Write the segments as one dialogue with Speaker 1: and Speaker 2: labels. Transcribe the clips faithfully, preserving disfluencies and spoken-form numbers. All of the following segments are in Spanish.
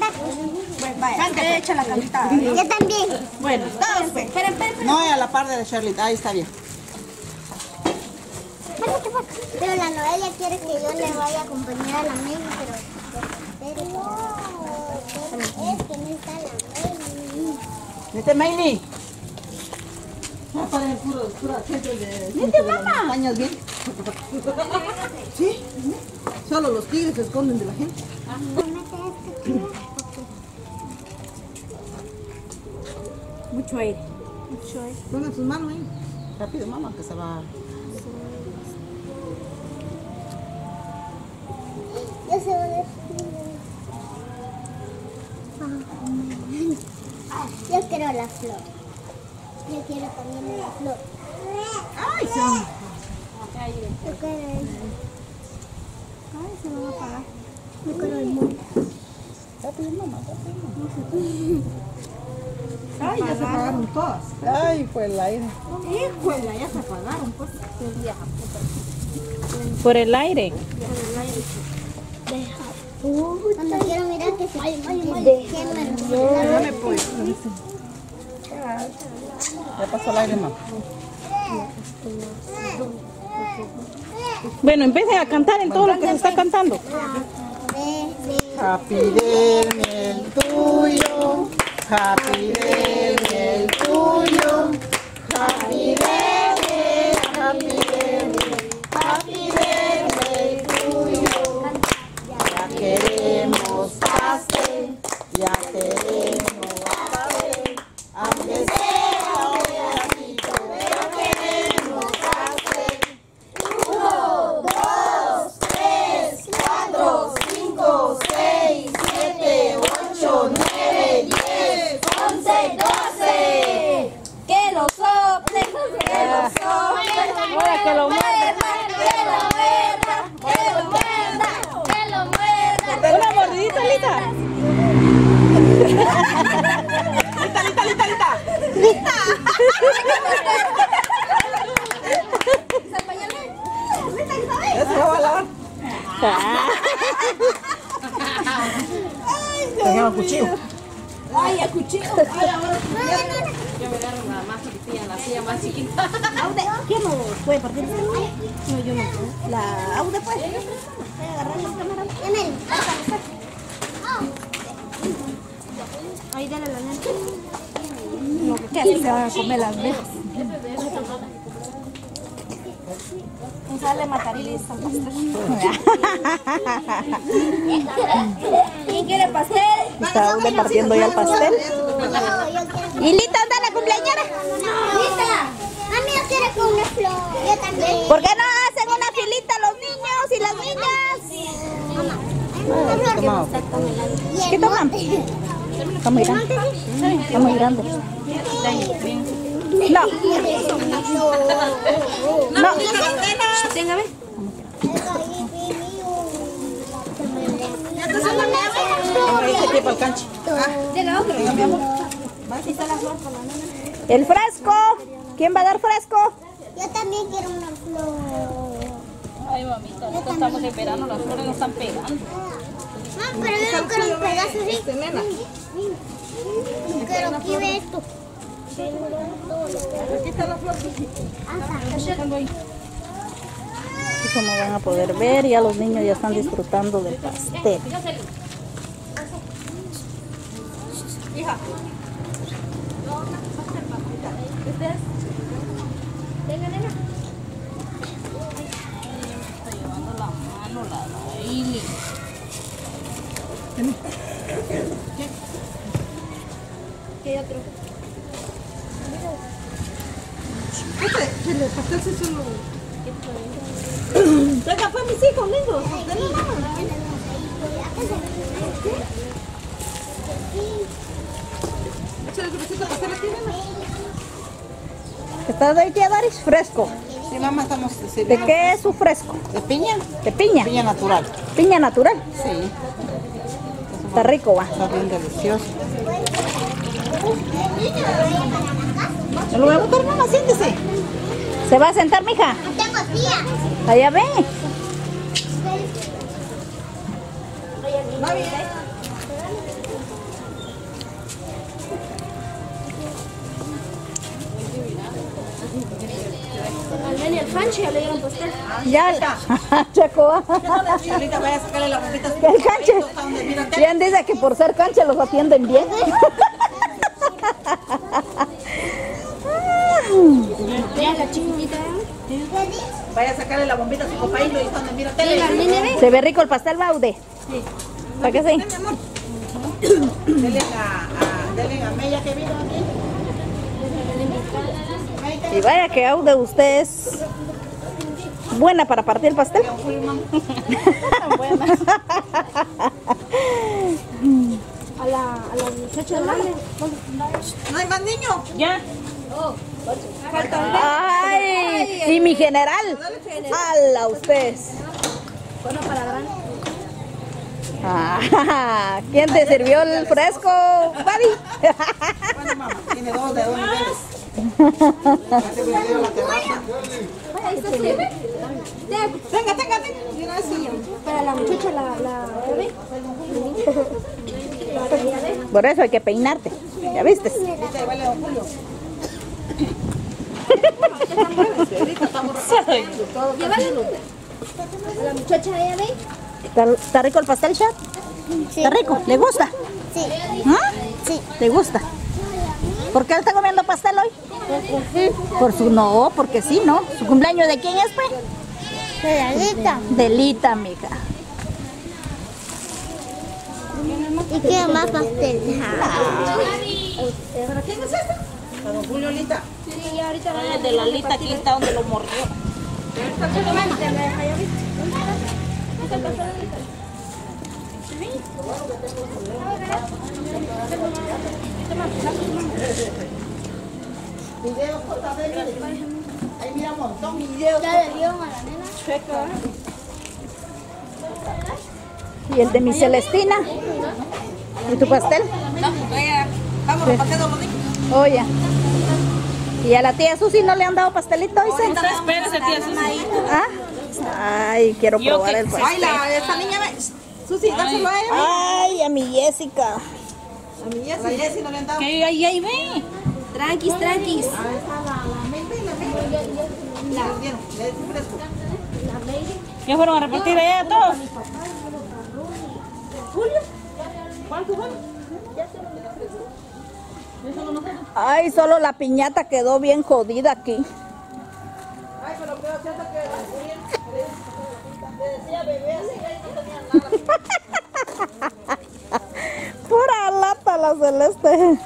Speaker 1: cantar.
Speaker 2: Bueno, vaya, echa la cantada.
Speaker 1: Yo también.
Speaker 2: Bueno, todos pues. Esperen, esperen.
Speaker 3: No, a la par de Charlotte. Ahí está bien.
Speaker 1: Pero la Noelia quiere que yo le vaya a acompañar a la Meli, pero... pero no, es que no está la Meli.
Speaker 3: Vete, Meili. No, para el puro, puro centro de...
Speaker 2: Vete, mamá.
Speaker 3: Cañas bien. Sí. Solo los tigres se esconden de la gente.
Speaker 2: Mucho aire. Mucho aire.
Speaker 3: Pongan sus manos ahí. Rápido, mamá, que se va...
Speaker 1: Ya se va a ver. Yo quiero la flor. Yo quiero también la flor.
Speaker 3: ¡Ay, se
Speaker 1: Yo quiero el... Ay, se me va a apagar. Yo quiero el mundo.
Speaker 3: rápido, mamá, rápido. Ay, ya se apagaron todas. Ay, fue el aire.
Speaker 2: Híjole, ya se apagaron, pues.
Speaker 4: Por el aire.
Speaker 1: Cuando quiero mirar que se... Ay, ay, ay.
Speaker 3: No me puedo. Ya pasó el aire, mamá.
Speaker 4: Bueno, empiecen a cantar en todo lo que se está cantando.
Speaker 3: Happy Day, el tuyo. Happy Day, el tuyo. Happy Day, Happy Day, Happy Day, el tuyo. Ya queremos pastel, ya queremos pastel, aunque sea un pedacito, pero queremos pastel. Uno, dos, tres, cuatro, cinco, seis, siete, ocho, nueve, diez, once, doce.
Speaker 2: Que lo soplen, que lo soplen.
Speaker 4: Ahora que lo muerda.
Speaker 2: Que lo muerda, que lo muerda, que lo muerda.
Speaker 4: Una mordidita, Lita.
Speaker 3: ¡Lita, lita, lita, lita! Ya se va a lavar. Tenía un cuchillo.
Speaker 2: Ay, el cuchillo. Ay, ahora. Yo me agarro nada más chiquitilla, la silla más chiquita.
Speaker 5: Aude, ¿quién no puede partir? No, yo no. La Aude, pues. Voy a agarrar la cámara. Ahí dale la neta.
Speaker 2: Lo que así se van a comer las vejas. Sale matarilis al pastel. ¿Quién quiere pastel?
Speaker 4: Está Aude partiendo ya el pastel.
Speaker 1: ¿Y Lita, anda la cumpleañera? Lita, a mí yo quiero con una flor. Yo también.
Speaker 4: ¿Por qué no hacen una filita los niños y las niñas? ¿Qué toman? Está muy grande. Está muy grande. No. No.
Speaker 2: Téngame.
Speaker 3: Este tipo al canche.
Speaker 4: El fresco. ¿Quién va a dar fresco?
Speaker 1: Yo también quiero una flor.
Speaker 4: Ay, mamita, nosotros estamos en verano, las flores no están pegando.
Speaker 1: Ah, pero yo no quiero un pedazo así. Yo quiero aquí ve esto.
Speaker 3: Aquí está la flor.
Speaker 4: Eso no van a poder ver, ya los niños ya están disfrutando del pastel.
Speaker 2: Hija. ¿Ustedes? Venga, nena.
Speaker 4: Está llevando la mano la Daily.
Speaker 2: ¿Qué hay otro?
Speaker 3: Este, el pastel se solo...
Speaker 5: Venga, pues mis hijos, lindos. Denle la mano.
Speaker 3: Échale tu receta de pastel aquí, nena.
Speaker 4: ¿Estás ahí, tía Daris? Fresco.
Speaker 3: Sí, mamá, estamos... sí,
Speaker 4: ¿De qué es su fresco?
Speaker 3: ¿De piña?
Speaker 4: ¿De piña?
Speaker 3: Piña natural.
Speaker 4: Piña natural.
Speaker 3: Sí.
Speaker 4: Está rico, va.
Speaker 3: Está bien delicioso.
Speaker 4: ¿Se lo voy a botar, mamá? Siéntese. ¿Se va a sentar, mija?
Speaker 1: Tengo tía.
Speaker 4: Allá ve.
Speaker 3: Va bien.
Speaker 5: cancha ya le dieron pastel.
Speaker 4: Ya, Chaco.
Speaker 3: Ahorita vaya a sacarle la bombita.
Speaker 4: Que el canche. Bien dice que por ser cancha los atienden bien.
Speaker 5: Ya la chiquitita.
Speaker 3: Vaya a sacarle la bombita a su papá y lo hizo donde mira tele.
Speaker 4: Se ve rico el pastel, Baude.
Speaker 3: Sí.
Speaker 4: ¿Para qué sí?
Speaker 3: Mi amor. Dele a, a, dele a Mella que vino aquí.
Speaker 4: Y vaya que Aude usted es buena para partir el pastel.
Speaker 5: Buena. A la, a la muchacha grande.
Speaker 3: No hay más niños.
Speaker 2: Ya.
Speaker 4: Ay, y mi general. ¡Hala usted!
Speaker 5: Bueno, para grande.
Speaker 4: Ah, ¿quién te sirvió el fresco, Buddy?
Speaker 3: Bueno, mamá, tiene dos de dos niveles.
Speaker 5: Ahí está su bebé.
Speaker 3: Tenga, tenga, tenga. Mira así.
Speaker 5: Para la muchacha, la, la bebé. La bebé.
Speaker 4: Por eso hay que peinarte. ¿Ya viste?
Speaker 3: Este vale don Julio.
Speaker 5: Llévale. A la muchacha, ella ve.
Speaker 4: ¿Está, está rico el pastel, Chat? ¿Está rico? ¿Le gusta?
Speaker 1: Sí.
Speaker 4: ¿Ah?
Speaker 1: Sí.
Speaker 4: ¿Te gusta? ¿Por qué está comiendo pastel hoy? Por su no, porque sí, ¿no? ¿Su cumpleaños de quién es, pues?
Speaker 1: Pedalita.
Speaker 4: De Lita, mija.
Speaker 1: ¿Y qué más pastel?
Speaker 3: ¿Para quién es este? Para don Julio Lita.
Speaker 5: Sí, ahorita va
Speaker 2: El de la lista aquí está donde lo mordió.
Speaker 3: Videos, cosas de mire. Ahí mira un montón de videos.
Speaker 1: ¿Ya le dieron a la nena?
Speaker 4: ¿Y el de mi Celestina? ¿Y tu pastel?
Speaker 3: No, vaya. Vamos a pasar los niños.
Speaker 4: Oye. ¿Y a la tía Susi no le han dado pastelito hoy? ¿Sí?
Speaker 2: Espérese, tía Susi.
Speaker 4: ¿Ah? Ay, quiero
Speaker 2: Yo
Speaker 4: probar
Speaker 2: que
Speaker 4: el pastel.
Speaker 3: Ay, la, esta niña ve. Susi, dáselo a ella.
Speaker 4: Ay, a mi Jessica.
Speaker 3: A mi Jessy, a Jessy no le han dado.
Speaker 2: Que ahí, ahí ve.
Speaker 5: Tranquis, tranquis.
Speaker 3: Ah, está la, la Maybe, la Maybe. La dieron, le di fresco.
Speaker 2: Ya fueron a repartir allá a todos.
Speaker 4: Ay, solo la piñata quedó bien jodida aquí.
Speaker 3: Ay, pero creo que hasta que le decía bebé así, ahí no tenía nada.
Speaker 4: Pura lata la Celeste.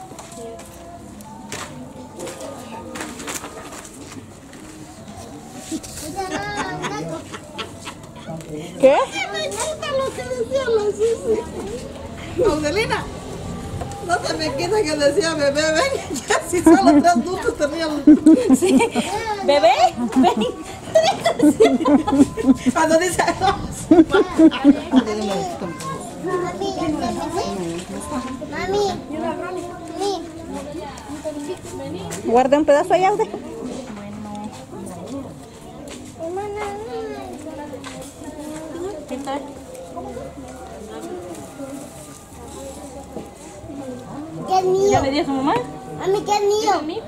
Speaker 4: ¿Qué?
Speaker 3: Me gusta lo que decía la Susi. Audelina, no se me quita que decía bebé, ven, ya si solo tres dulces tenían.
Speaker 2: Sí. Bebé, ven.
Speaker 3: Cuando dice
Speaker 1: Mami, mami,
Speaker 4: Guarda un pedazo allá, Aude.
Speaker 1: ¿qué es mío?
Speaker 2: ¿Ya le di a su mamá?
Speaker 1: Mami, ¿qué es mío?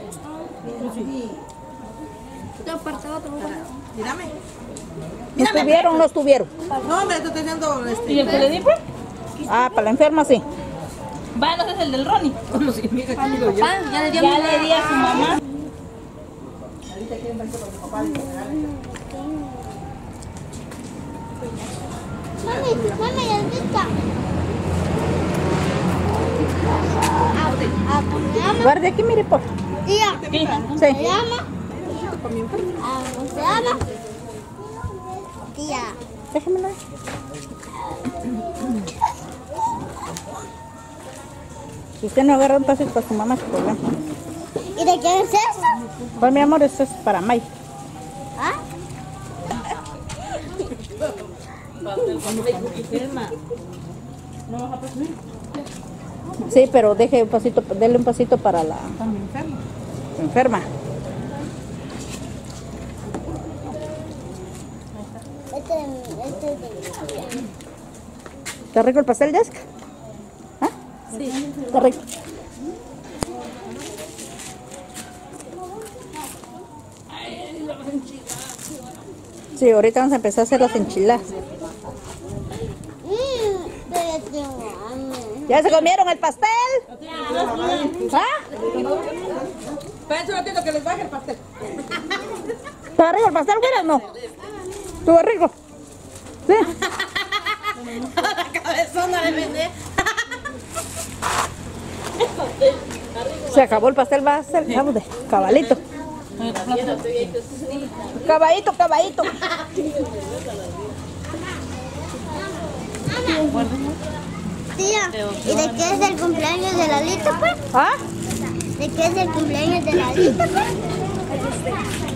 Speaker 5: Otro apartado, otro apartado.
Speaker 3: Mírame.
Speaker 4: ¿No estuvieron o no estuvieron?
Speaker 3: No, me estoy diciendo este.
Speaker 2: ¿Y el que le di, pues?
Speaker 4: Ah, para la enferma sí.
Speaker 2: Va, no, ese es el del Ronnie.
Speaker 3: Como si mi hija aquí lo yo.
Speaker 2: Ah, ya le di a, ya le di a su mamá.
Speaker 3: Ahorita quieren verse con mi papá y con
Speaker 1: Mami, mami, ya está. Ah, ah, ¿cómo se llama?
Speaker 4: Guarde aquí, mire, por.
Speaker 1: Tía,
Speaker 2: ¿Qué?
Speaker 1: ¿cómo
Speaker 4: Sí.
Speaker 1: se llama? Ah, ¿cómo se llama? Tía.
Speaker 4: Déjamelo ahí. Si usted no agarra un pasito para su mamá, qué problema.
Speaker 1: ¿Y de quién es eso?
Speaker 4: Pues mi amor, esto es para May.
Speaker 1: ¿Ah?
Speaker 4: Sí, pero deje un pasito, dele un pasito para la enferma.
Speaker 1: Este, este es de mi tía.
Speaker 4: ¿Está rico el pastel, Jessica? ¿Ah? Sí. Está rico. Sí, ahorita vamos a empezar a hacer las enchiladas.
Speaker 1: Mm, pero tengo hambre.
Speaker 4: ¿Ya se comieron el pastel? ¿Ah?
Speaker 3: Espérense un ratito que les baje el pastel.
Speaker 4: ¿Está rico el pastel, güera? No. ¿Estuvo rico? Sí.
Speaker 5: La cabezona de vender.
Speaker 4: Se acabó el pastel, va a ser, vamos de caballito. Caballito, caballito.
Speaker 1: Tía, ¿y de qué es el cumpleaños de Lalita, pues?
Speaker 4: ¿Ah?
Speaker 1: ¿De qué es el cumpleaños de Lalita, pues?